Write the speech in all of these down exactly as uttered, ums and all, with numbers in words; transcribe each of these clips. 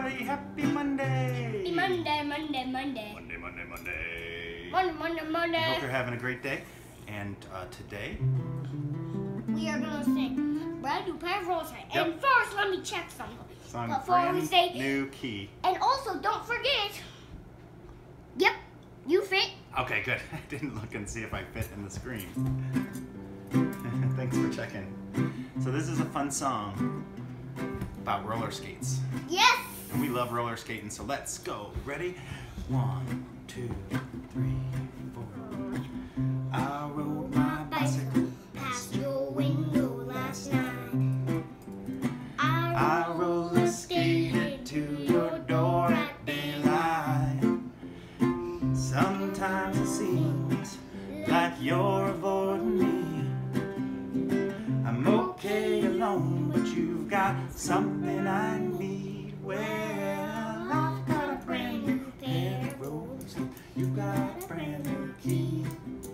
everybody. Happy Monday. Happy Monday, Monday, Monday. Monday, Monday, Monday. Monday, Monday, Monday. I hope you're having a great day. And uh, today we are gonna sing brand new pair of rollerskate. Yep. And first, let me check something. Song Before brand we say new key. And also, don't forget. Yep, you fit. Okay, good. I didn't look and see if I fit in the screen. Thanks for checking. So this is a fun song about roller skates. Yes. And we love roller skating, so let's go. Ready? One, two, three, four. I rode my bicycle past your window last night. I roller skated to your door at daylight. Sometimes it seems like you're avoiding me. I'm okay alone, but you've got something I need. Well, I've got a brand new pair of roller skates. You've got a brand new key.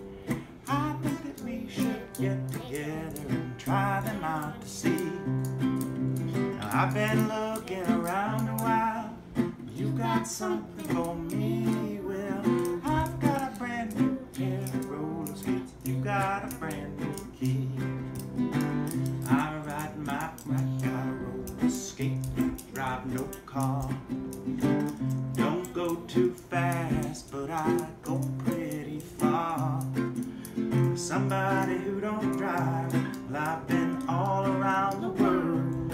I think that we should get together and try them out to see. Now, I've been looking around a while. You got something for me. Well, I've got a brand new pair of roller skates. You got a brand new key. I ride my bike, I roller skate, drive no car. Don't go too fast, but I go pretty far. Somebody who don't drive, well, I've been all around the world.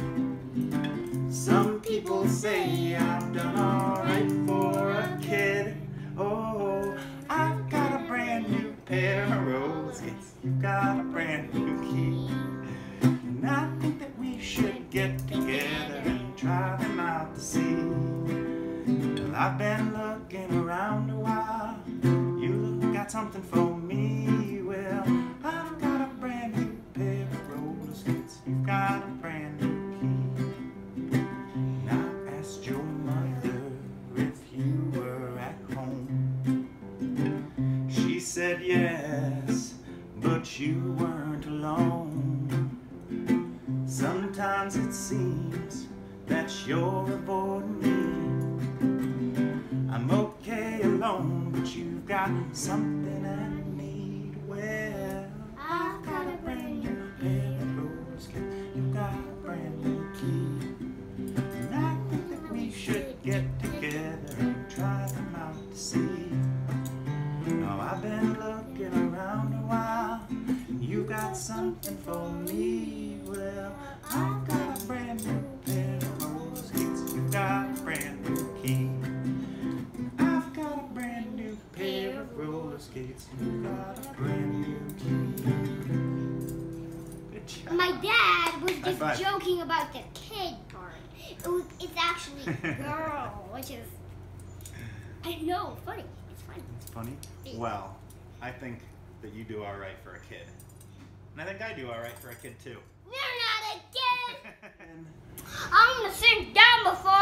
Some people say I've done alright for a kid. Oh, I've got a brand new pair of roller skates. You've got a brand new key. And I think that we should get together and try them out to see. Well, I've been looking around a while. You got something for me. Well, I've got a brand new pair of roller skates. You've got a brand new key. And I asked your mother if you were at home. She said yes, but you weren't alone. Sometimes it seems that you're avoiding me. I'm okay alone, but you've got something I need. Well, I've got a brand new pair of roller skates. You've got a brand new key. And I think that we should get together and try them out to see. Now I've been looking around a while. You got something for me. Well, I've got a brand new pair of roller skates. You got a brand new key. I've got a brand new pair of roller skates. You got a brand new key. Good job. My dad was High just five. joking about the kid part. It was, it's actually girl, which is, I know, funny. It's funny. It's funny? Well, I think that you do all right for a kid. And I think I do all right for a kid too. You're not a kid! I'm gonna sing down before